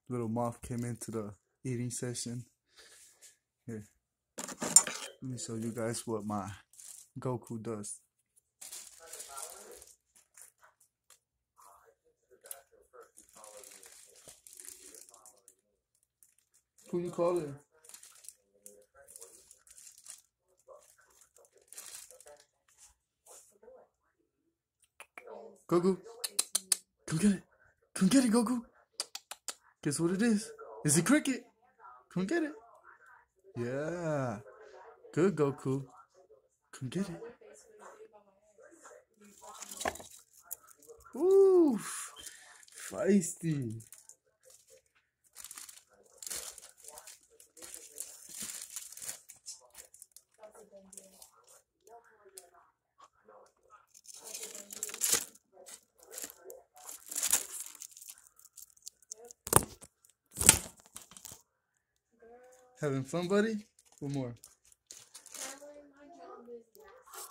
Little moth came into the eating session. Here, let me show you guys what my Goku does. Who you calling? Goku, come get it. Come get it, Goku. Guess what it is? It's a cricket. Come get it. Yeah. Good, Goku. Come get it. Ooh. Feisty. Having fun, buddy? One more.